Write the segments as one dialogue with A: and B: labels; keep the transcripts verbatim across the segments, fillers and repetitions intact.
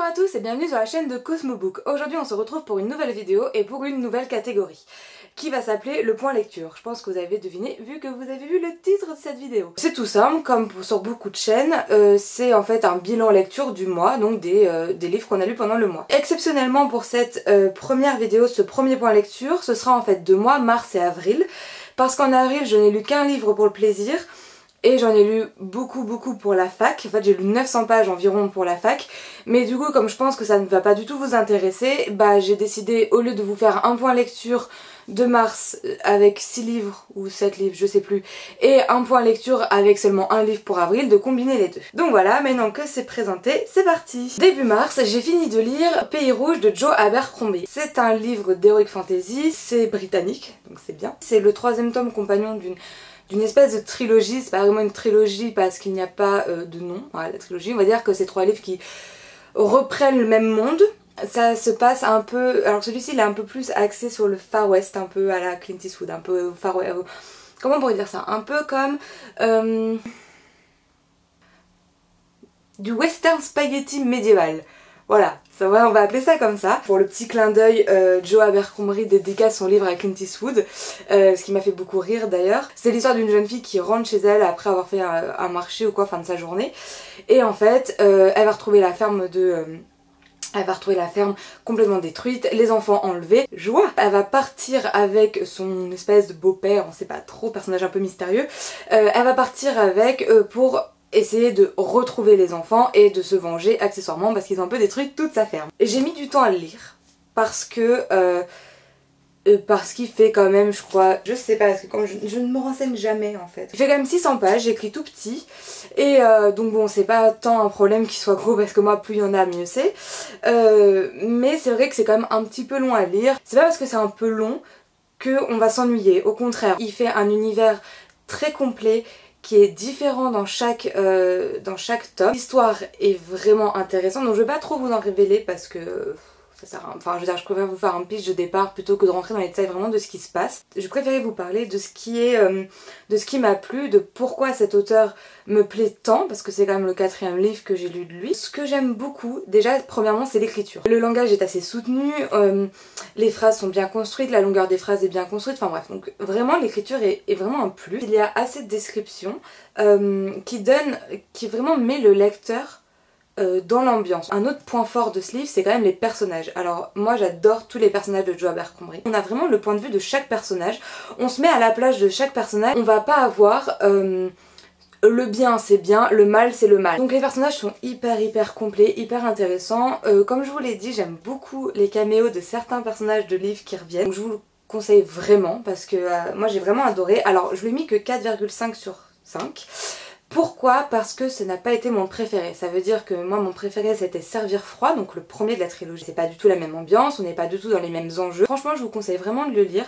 A: Bonjour à tous et bienvenue sur la chaîne de Cosmobook. Aujourd'hui on se retrouve pour une nouvelle vidéo et pour une nouvelle catégorie qui va s'appeler le point lecture. Je pense que vous avez deviné vu que vous avez vu le titre de cette vidéo. C'est tout simple, comme sur beaucoup de chaînes, euh, c'est en fait un bilan lecture du mois, donc des, euh, des livres qu'on a lus pendant le mois. Exceptionnellement pour cette euh, première vidéo, ce premier point lecture, ce sera en fait deux mois, mars et avril, parce qu'en avril je n'ai lu qu'un livre pour le plaisir, et j'en ai lu beaucoup beaucoup pour la fac. En fait j'ai lu neuf cents pages environ pour la fac. Mais du coup comme je pense que ça ne va pas du tout vous intéresser, bah j'ai décidé au lieu de vous faire un point lecture de mars avec six livres ou sept livres je sais plus, et un point lecture avec seulement un livre pour avril, de combiner les deux. Donc voilà, maintenant que c'est présenté, c'est parti. Début mars, j'ai fini de lire Pays Rouge de Joe Abercrombie. C'est un livre d'heroic fantasy, c'est britannique, donc c'est bien. C'est le troisième tome compagnon d'une d'une espèce de trilogie. C'est pas vraiment une trilogie parce qu'il n'y a pas euh, de nom à la trilogie. On va dire que c'est trois livres qui reprennent le même monde. Ça se passe un peu... Alors celui-ci il est un peu plus axé sur le Far West, un peu à la Clint Eastwood, un peu Far West... Comment on pourrait dire ça? Un peu comme... Euh, du western spaghetti médiéval. Voilà, ça va, on va appeler ça comme ça. Pour le petit clin d'œil, euh, Joe Abercrombie dédicace son livre à Clint Eastwood, euh, ce qui m'a fait beaucoup rire d'ailleurs. C'est l'histoire d'une jeune fille qui rentre chez elle après avoir fait un, un marché ou quoi, fin de sa journée. Et en fait, euh, elle va retrouver la ferme de... Euh, Elle va retrouver la ferme complètement détruite, les enfants enlevés, joie. Elle va partir avec son espèce de beau-père, on sait pas trop, personnage un peu mystérieux. Euh, elle va partir avec euh, pour essayer de retrouver les enfants et de se venger accessoirement parce qu'ils ont un peu détruit toute sa ferme. J'ai mis du temps à le lire parce que... Euh, Euh, parce qu'il fait quand même, je crois, je sais pas, parce que comme je, je ne me renseigne jamais en fait. Il fait quand même six cents pages, j'écris tout petit, et euh, donc bon, c'est pas tant un problème qu'il soit gros parce que moi, plus il y en a, mieux c'est. Euh, mais c'est vrai que c'est quand même un petit peu long à lire. C'est pas parce que c'est un peu long qu'on va s'ennuyer, au contraire. Il fait un univers très complet qui est différent dans chaque, euh, dans chaque tome. L'histoire est vraiment intéressante, donc je vais pas trop vous en révéler parce que... Ça sert à... Enfin, je veux dire, je préfère vous faire un pitch de départ plutôt que de rentrer dans les détails vraiment de ce qui se passe. Je préférais vous parler de ce qui est, euh, de ce qui m'a plu, de pourquoi cet auteur me plaît tant, parce que c'est quand même le quatrième livre que j'ai lu de lui. Ce que j'aime beaucoup, déjà, premièrement, c'est l'écriture. Le langage est assez soutenu, euh, les phrases sont bien construites, la longueur des phrases est bien construite, enfin bref, donc vraiment l'écriture est, est vraiment un plus. Il y a assez de descriptions euh, qui donnent, qui vraiment met le lecteur dans l'ambiance. Un autre point fort de ce livre, c'est quand même les personnages. Alors moi j'adore tous les personnages de Joe Abercrombie. On a vraiment le point de vue de chaque personnage, on se met à la place de chaque personnage, on va pas avoir euh, le bien c'est bien, le mal c'est le mal. Donc les personnages sont hyper hyper complets, hyper intéressants. Euh, comme je vous l'ai dit, j'aime beaucoup les caméos de certains personnages de livres qui reviennent. Donc je vous le conseille vraiment parce que euh, moi j'ai vraiment adoré. Alors je lui ai mis que quatre virgule cinq sur cinq. Pourquoi? Parce que ce n'a pas été mon préféré. Ça veut dire que moi mon préféré c'était Servir froid, donc le premier de la trilogie. C'est pas du tout la même ambiance, on n'est pas du tout dans les mêmes enjeux. Franchement je vous conseille vraiment de le lire.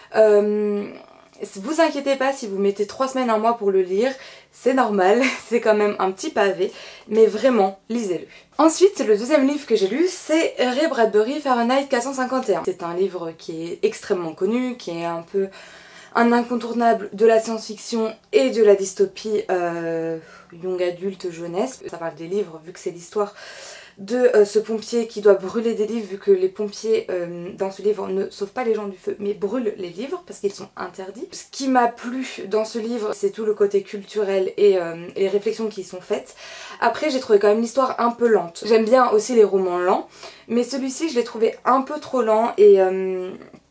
A: Euh, vous inquiétez pas si vous mettez trois semaines, un mois pour le lire, c'est normal, c'est quand même un petit pavé, mais vraiment lisez-le. Ensuite le deuxième livre que j'ai lu c'est Ray Bradbury Fahrenheit quatre cent cinquante et un. C'est un livre qui est extrêmement connu, qui est un peu... un incontournable de la science-fiction et de la dystopie euh, young adulte jeunesse. Ça parle des livres vu que c'est l'histoire de euh, ce pompier qui doit brûler des livres vu que les pompiers euh, dans ce livre ne sauvent pas les gens du feu mais brûlent les livres parce qu'ils sont interdits. Ce qui m'a plu dans ce livre c'est tout le côté culturel et euh, les réflexions qui y sont faites. Après j'ai trouvé quand même l'histoire un peu lente. J'aime bien aussi les romans lents mais celui-ci je l'ai trouvé un peu trop lent et... Euh,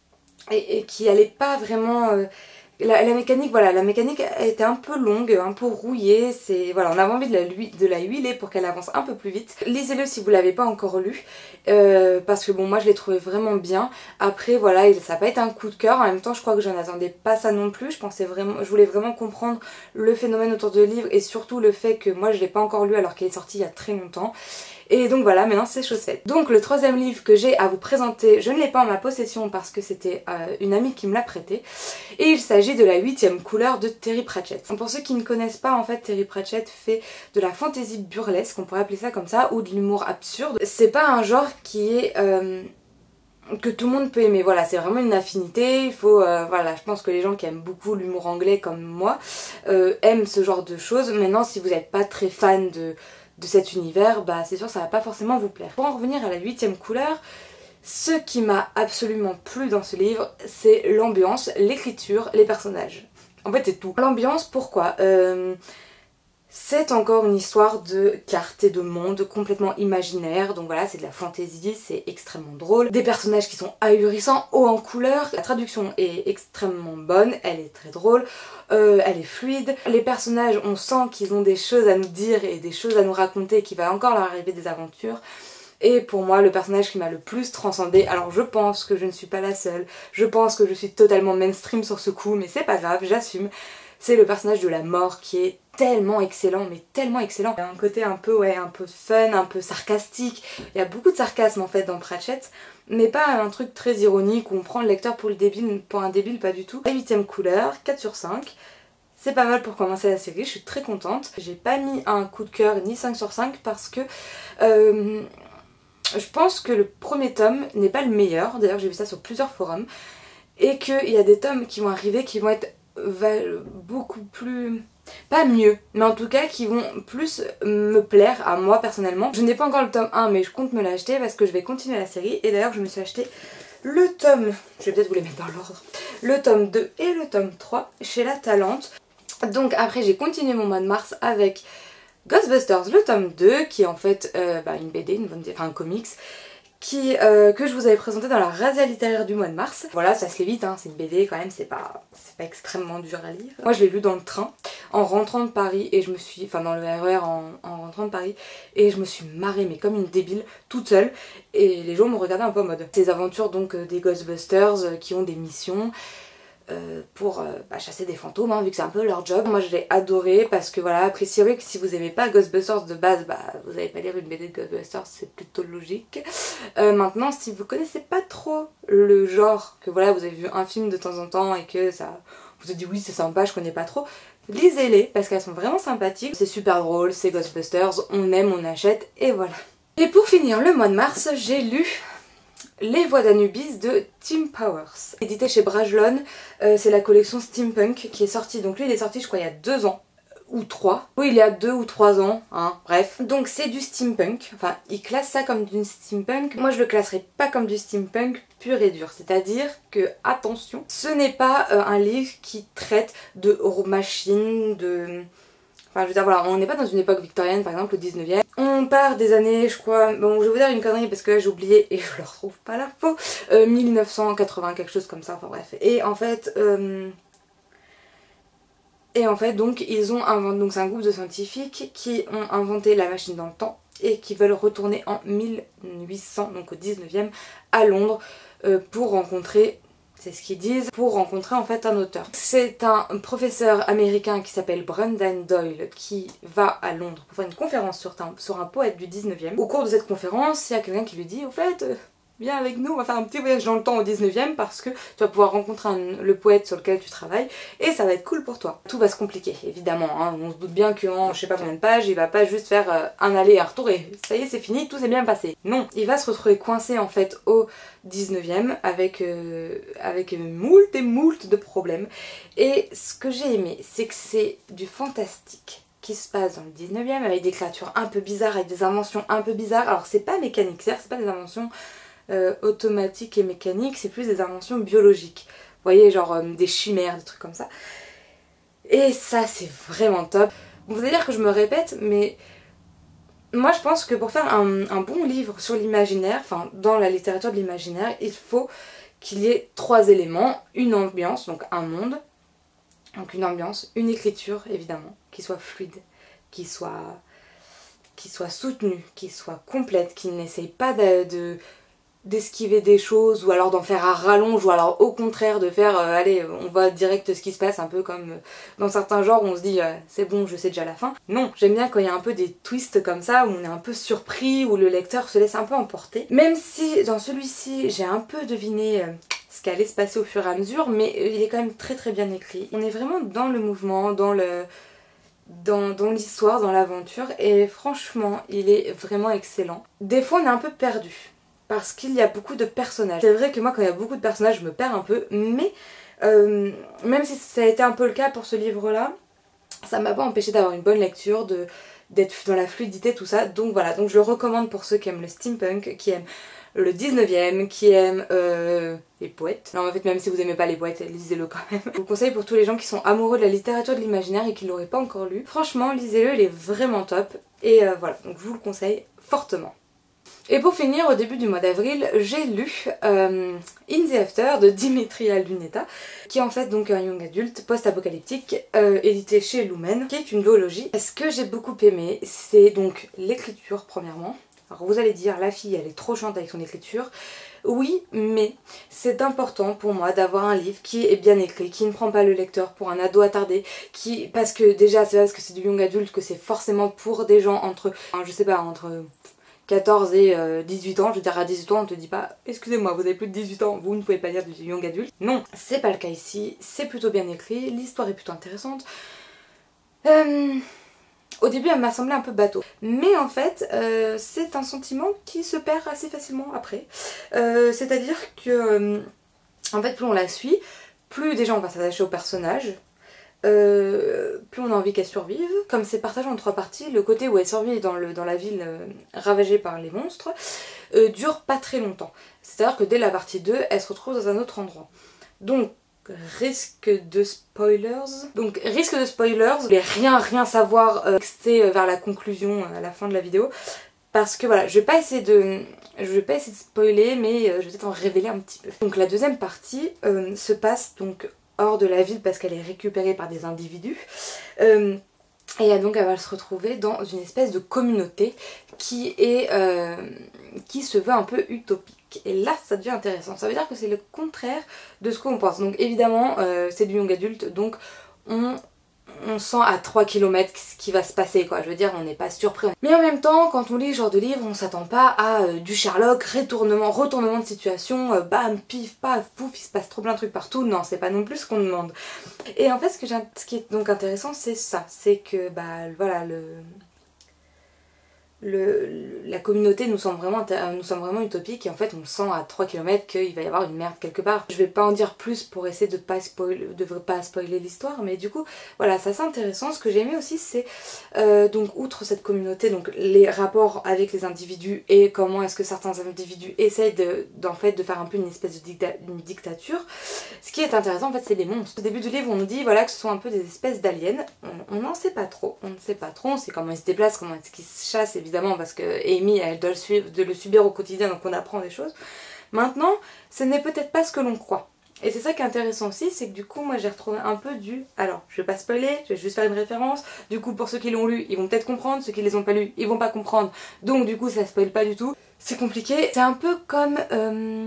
A: Et, et qui allait pas vraiment... Euh, la, la mécanique, voilà, la mécanique était un peu longue, un peu rouillée, c'est... Voilà, on avait envie de la, de la huiler pour qu'elle avance un peu plus vite. Lisez-le si vous l'avez pas encore lu, euh, parce que bon, moi je l'ai trouvé vraiment bien. Après, voilà, il, ça n'a pas été un coup de cœur, en même temps je crois que j'en attendais pas ça non plus. Je pensais vraiment... Je voulais vraiment comprendre le phénomène autour de livre et surtout le fait que moi je l'ai pas encore lu alors qu'il est sorti il y a très longtemps. Et donc voilà, maintenant c'est chose faite. Donc le troisième livre que j'ai à vous présenter, je ne l'ai pas en ma possession parce que c'était euh, une amie qui me l'a prêté. Et il s'agit de La huitième couleur de Terry Pratchett. Pour ceux qui ne connaissent pas, en fait, Terry Pratchett fait de la fantaisie burlesque, on pourrait appeler ça comme ça, ou de l'humour absurde. C'est pas un genre qui est... Euh, que tout le monde peut aimer, voilà, c'est vraiment une affinité, il faut, euh, voilà, je pense que les gens qui aiment beaucoup l'humour anglais comme moi euh, aiment ce genre de choses. Maintenant si vous n'êtes pas très fan de de cet univers, bah c'est sûr ça va pas forcément vous plaire. Pour en revenir à la huitième couleur, ce qui m'a absolument plu dans ce livre, c'est l'ambiance, l'écriture, les personnages. En fait c'est tout. L'ambiance, pourquoi euh, C'est encore une histoire de cartes et de monde complètement imaginaire, donc voilà, c'est de la fantaisie, c'est extrêmement drôle. Des personnages qui sont ahurissants, hauts en couleur. La traduction est extrêmement bonne, elle est très drôle, euh, elle est fluide. Les personnages, on sent qu'ils ont des choses à nous dire et des choses à nous raconter, qu'il va encore leur arriver des aventures. Et pour moi, le personnage qui m'a le plus transcendé, alors je pense que je ne suis pas la seule, je pense que je suis totalement mainstream sur ce coup, mais c'est pas grave, j'assume. C'est le personnage de la mort qui est tellement excellent, mais tellement excellent. Il y a un côté un peu, ouais, un peu fun, un peu sarcastique. Il y a beaucoup de sarcasme en fait dans Pratchett, mais pas un truc très ironique où on prend le lecteur pour, le débile, pour un débile, pas du tout. La huitième couleur, quatre sur cinq. C'est pas mal pour commencer la série, je suis très contente. J'ai pas mis un coup de cœur ni cinq sur cinq parce que euh, je pense que le premier tome n'est pas le meilleur. D'ailleurs j'ai vu ça sur plusieurs forums. Et qu'il y a des tomes qui vont arriver qui vont être beaucoup plus... pas mieux, mais en tout cas qui vont plus me plaire à moi personnellement. Je n'ai pas encore le tome un mais je compte me l'acheter parce que je vais continuer la série. Et d'ailleurs je me suis acheté le tome, je vais peut-être vous les mettre dans l'ordre, le tome deux et le tome trois chez La Talente. Donc après j'ai continué mon mois de mars avec Ghostbusters le tome deux qui est en fait euh, bah, une B D, une bonne... enfin un comics qui, euh, que je vous avais présenté dans la razzia littéraire du mois de mars. Voilà, ça se lit vite, hein, c'est une B D quand même, c'est pas, c'est pas extrêmement dur à lire. Moi je l'ai lu dans le train, en rentrant de Paris, et je me suis, enfin dans le R E R en, en rentrant de Paris, et je me suis marrée, mais comme une débile, toute seule, et les gens me regardaient un peu en mode. Ces aventures donc euh, des Ghostbusters euh, qui ont des missions, Euh, pour euh, bah, chasser des fantômes, hein, vu que c'est un peu leur job. Moi je l'ai adoré parce que voilà, a priori que si vous aimez pas Ghostbusters de base, bah vous n'allez pas lire une B D de Ghostbusters, c'est plutôt logique. Euh, maintenant si vous connaissez pas trop le genre, que voilà vous avez vu un film de temps en temps et que ça vous avez dit oui c'est sympa, je connais pas trop, lisez-les parce qu'elles sont vraiment sympathiques, c'est super drôle, c'est Ghostbusters, on aime, on achète et voilà. Et pour finir le mois de mars, j'ai lu Les Voix d'Anubis de Tim Powers, édité chez Brajlon. Euh, c'est la collection Steampunk qui est sortie, donc lui il est sorti je crois il y a deux ans ou trois, oui il y a deux ou trois ans, hein, bref. Donc c'est du steampunk, enfin il classe ça comme du steampunk, moi je le classerai pas comme du steampunk pur et dur, c'est-à-dire que attention, ce n'est pas euh, un livre qui traite de machines, de... Enfin je veux dire voilà, on n'est pas dans une époque victorienne par exemple, le dix-neuvième. On part des années, je crois, bon je vais vous dire une connerie parce que là j'ai oublié et je ne retrouve pas l'info, euh, mille neuf cent quatre-vingts quelque chose comme ça, enfin bref. Et en fait, euh... et en fait donc ils ont inventé, donc c'est un groupe de scientifiques qui ont inventé la machine dans le temps et qui veulent retourner en mille huit cents, donc au dix-neuvième, à Londres euh, pour rencontrer... C'est ce qu'ils disent, pour rencontrer en fait un auteur. C'est un professeur américain qui s'appelle Brendan Doyle qui va à Londres pour faire une conférence sur un, sur un poète du dix-neuvième. Au cours de cette conférence, il y a quelqu'un qui lui dit, au fait, euh, viens avec nous, on va faire un petit voyage dans le temps au dix-neuvième parce que tu vas pouvoir rencontrer un, le poète sur lequel tu travailles et ça va être cool pour toi. Tout va se compliquer, évidemment, hein. On se doute bien qu'en je sais pas combien de pages, il va pas juste faire euh, un aller et un retour et ça y est c'est fini, tout s'est bien passé. Non, il va se retrouver coincé en fait au dix-neuvième avec, euh, avec moult et moult de problèmes. Et ce que j'ai aimé, c'est que c'est du fantastique qui se passe dans le dix-neuvième avec des créatures un peu bizarres, avec des inventions un peu bizarres. Alors c'est pas mécanique, c'est pas des inventions euh, automatiques et mécaniques, c'est plus des inventions biologiques. Vous voyez, genre euh, des chimères, des trucs comme ça. Et ça c'est vraiment top. Vous allez dire que je me répète, mais moi je pense que pour faire un, un bon livre sur l'imaginaire, enfin dans la littérature de l'imaginaire, il faut qu'il y ait trois éléments. Une ambiance, donc un monde, donc une ambiance, une écriture évidemment, qui soit fluide, qui soit, qui soit soutenue, qui soit complète, qui n'essaye pas de... de d'esquiver des choses ou alors d'en faire à rallonge ou alors au contraire de faire euh, allez on voit direct ce qui se passe, un peu comme euh, dans certains genres où on se dit euh, c'est bon je sais déjà la fin. Non, j'aime bien quand il y a un peu des twists comme ça où on est un peu surpris, où le lecteur se laisse un peu emporter, même si dans celui-ci j'ai un peu deviné euh, ce qui allait se passer au fur et à mesure, mais euh, il est quand même très très bien écrit. On est vraiment dans le mouvement, dans le dans, dans l'histoire, dans l'aventure et franchement il est vraiment excellent. Des fois on est un peu perdu parce qu'il y a beaucoup de personnages. C'est vrai que moi quand il y a beaucoup de personnages je me perds un peu, mais euh, même si ça a été un peu le cas pour ce livre là, ça m'a pas empêché d'avoir une bonne lecture, de d'être dans la fluidité, tout ça. Donc voilà, donc je le recommande pour ceux qui aiment le steampunk, qui aiment le dix-neuvième, qui aiment euh, les poètes. Non, en fait, même si vous aimez pas les poètes, lisez-le quand même. Je vous conseille pour tous les gens qui sont amoureux de la littérature de l'imaginaire et qui l'auraient pas encore lu. Franchement, lisez-le, il est vraiment top. Et euh, voilà, donc je vous le conseille fortement. Et pour finir, au début du mois d'avril, j'ai lu euh, In the After de Dimitria Luneta, qui est en fait donc un young adulte post-apocalyptique euh, édité chez Lumen, qui est une duologie. Ce que j'ai beaucoup aimé, c'est donc l'écriture premièrement. Alors vous allez dire, la fille elle est trop chiante avec son écriture. Oui, mais c'est important pour moi d'avoir un livre qui est bien écrit, qui ne prend pas le lecteur pour un ado attardé, qui parce que déjà c'est parce que c'est du young adulte que c'est forcément pour des gens entre, je sais pas, entre quatorze et dix-huit ans. Je veux dire, à dix-huit ans on te dit pas excusez-moi vous avez plus de dix-huit ans, vous ne pouvez pas lire du young adulte. Non, c'est pas le cas ici, c'est plutôt bien écrit, l'histoire est plutôt intéressante. Euh... Au début elle m'a semblé un peu bateau, mais en fait euh, c'est un sentiment qui se perd assez facilement après. Euh, c'est à dire que euh, en fait plus on la suit, plus déjà on va s'attacher au personnage. Euh, plus on a envie qu'elle survive. Comme c'est partagé en trois parties, le côté où elle survit dans, le, dans la ville euh, ravagée par les monstres euh, dure pas très longtemps. C'est à dire que dès la partie deux, elle se retrouve dans un autre endroit. Donc risque de spoilers. Donc risque de spoilers, je vais rien rien savoir euh, c'est vers la conclusion à la fin de la vidéo. Parce que voilà, je vais pas essayer de. Je vais pas essayer de spoiler, mais euh, je vais peut-être en révéler un petit peu. Donc la deuxième partie euh, se passe donc hors de la ville parce qu'elle est récupérée par des individus. Euh, et donc elle va se retrouver dans une espèce de communauté qui est euh, qui se veut un peu utopique. Et là ça devient intéressant. Ça veut dire que c'est le contraire de ce qu'on pense. Donc évidemment euh, c'est du young adulte, donc on, on sent à trois kilomètres ce qui va se passer quoi. Je veux dire on n'est pas surpris. Mais en même temps quand on lit ce genre de livre on s'attend pas à euh, du Sherlock, retournement, retournement de situation, euh, bam, pif, paf, pouf, il se passe trop plein de trucs partout. Non c'est pas non plus ce qu'on demande. Et en fait ce, que ce qui est donc intéressant c'est ça. C'est que bah voilà le... Le, la communauté nous semble, vraiment, nous semble vraiment utopique et en fait on sent à trois kilomètres qu'il va y avoir une merde quelque part. Je vais pas en dire plus pour essayer de pas spoiler, de pas spoiler l'histoire, mais du coup voilà c'est assez intéressant. Ce que j'ai aimé aussi c'est euh, donc outre cette communauté, donc les rapports avec les individus et comment est-ce que certains individus essayent de, d'en fait de faire un peu une espèce de dicta une dictature. Ce qui est intéressant en fait c'est les monstres. Au début du livre on nous dit voilà que ce sont un peu des espèces d'aliens, on n'en sait pas trop, on ne sait pas trop, on sait comment ils se déplacent, comment est-ce qu'ils se chassent évidemment. Évidemment parce que Amy elle doit le, suivre, de le subir au quotidien donc on apprend des choses. Maintenant ce n'est peut-être pas ce que l'on croit. Et c'est ça qui est intéressant aussi, c'est que du coup moi j'ai retrouvé un peu du... Alors je vais pas spoiler, je vais juste faire une référence. Du coup pour ceux qui l'ont lu ils vont peut-être comprendre, ceux qui les ont pas lus ils vont pas comprendre. Donc du coup ça spoil pas du tout. C'est compliqué, c'est un peu comme... Euh...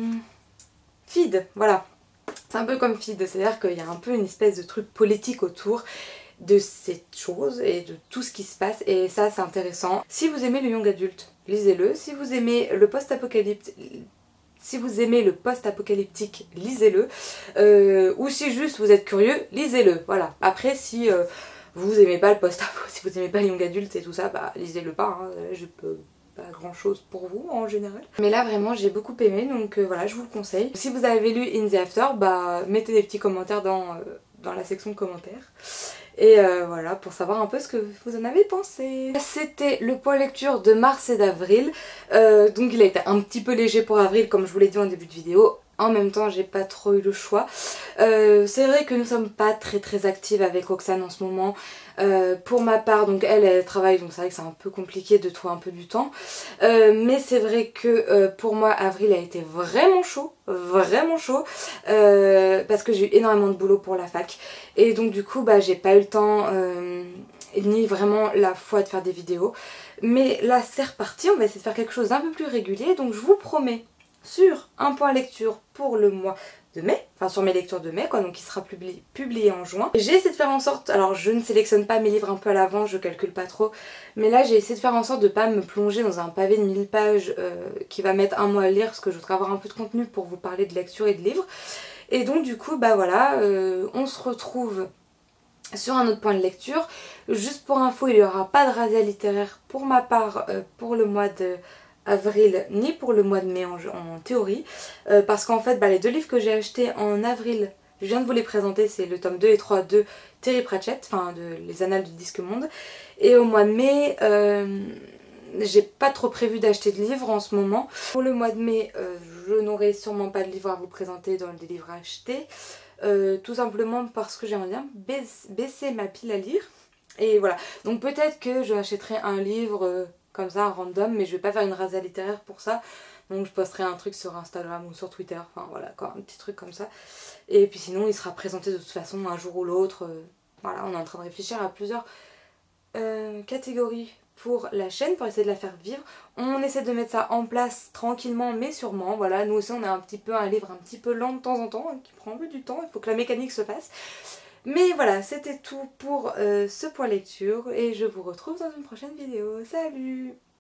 A: Feed, voilà. C'est un peu comme Feed, c'est-à-dire qu'il y a un peu une espèce de truc politique autour de cette chose et de tout ce qui se passe et ça c'est intéressant. Si vous aimez le young adulte, lisez-le. Si vous aimez le post-apocalyptique, si vous aimez le post-apocalyptique, lisez-le. Euh, ou si juste vous êtes curieux, lisez-le. Voilà. Après si euh, vous aimez pas le post-apo, si vous aimez pas le young adulte et tout ça, bah lisez-le pas. Hein. Je peux pas grand chose pour vous en général. Mais là vraiment j'ai beaucoup aimé donc euh, voilà je vous le conseille. Si vous avez lu In the After, bah mettez des petits commentaires dans, euh, dans la section de commentaires. Et euh, voilà, pour savoir un peu ce que vous en avez pensé. C'était le point lecture de mars et d'avril. Euh, donc il a été un petit peu léger pour avril, comme je vous l'ai dit en début de vidéo. En même temps, j'ai pas trop eu le choix. Euh, c'est vrai que nous sommes pas très très actives avec Roxane en ce moment. Euh, pour ma part, donc elle, elle travaille, donc c'est vrai que c'est un peu compliqué de trouver un peu du temps. Euh, mais c'est vrai que euh, pour moi, avril a été vraiment chaud, vraiment chaud, euh, parce que j'ai eu énormément de boulot pour la fac. Et donc du coup, bah j'ai pas eu le temps, euh, ni vraiment la foi de faire des vidéos. Mais là, c'est reparti, on va essayer de faire quelque chose d'un peu plus régulier. Donc je vous promets, sur un point lecture pour le mois de mai, enfin sur mes lectures de mai quoi, donc il sera publié, publié en juin. J'ai essayé de faire en sorte, alors je ne sélectionne pas mes livres un peu à l'avance, je calcule pas trop, mais là j'ai essayé de faire en sorte de pas me plonger dans un pavé de mille pages euh, qui va mettre un mois à lire parce que je voudrais avoir un peu de contenu pour vous parler de lecture et de livres. Et donc du coup bah voilà, euh, on se retrouve sur un autre point de lecture. Juste pour info, il n'y aura pas de razzia littéraire pour ma part euh, pour le mois de avril ni pour le mois de mai en, en théorie euh, parce qu'en fait bah, les deux livres que j'ai achetés en avril Je viens de vous les présenter, c'est le tome deux et trois de Terry Pratchett, enfin de Les Annales du Disque Monde. Et au mois de mai, euh, j'ai pas trop prévu d'acheter de livres en ce moment. Pour le mois de mai, euh, je n'aurai sûrement pas de livres à vous présenter dans les livres achetés. Euh, tout simplement parce que j'aimerais bien baisser, baisser ma pile à lire. Et voilà, donc peut-être que je achèterai un livre euh, comme ça, random, mais je vais pas faire une razzia littéraire pour ça. Donc je posterai un truc sur Instagram ou sur Twitter, enfin voilà quoi, un petit truc comme ça. Et puis sinon il sera présenté de toute façon un jour ou l'autre. Euh, voilà, on est en train de réfléchir à plusieurs euh, catégories pour la chaîne, pour essayer de la faire vivre. On essaie de mettre ça en place tranquillement mais sûrement. Voilà, nous aussi on a un petit peu un livre un petit peu lent de temps en temps, hein, qui prend un peu du temps, il faut que la mécanique se fasse. Mais voilà, c'était tout pour euh, ce point lecture et je vous retrouve dans une prochaine vidéo. Salut!